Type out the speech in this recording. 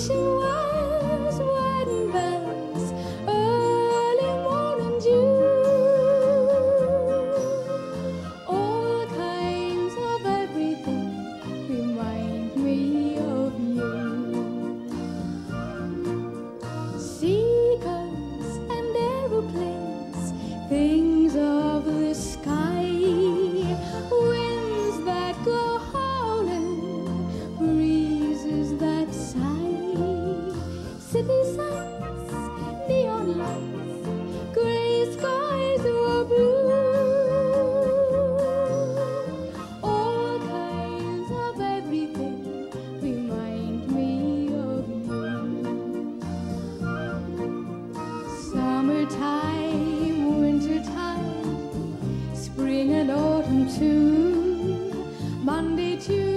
Wishing wells, wedding bells, early morning dew, all kinds of everything remind me of you. Seagulls and aeroplanes, things of the sky, winds that go howling, breezes that sigh, city sights, neon lights, gray skies or blue, all kinds of everything remind me of you. Summertime, wintertime, spring and autumn too, Monday, Tuesday,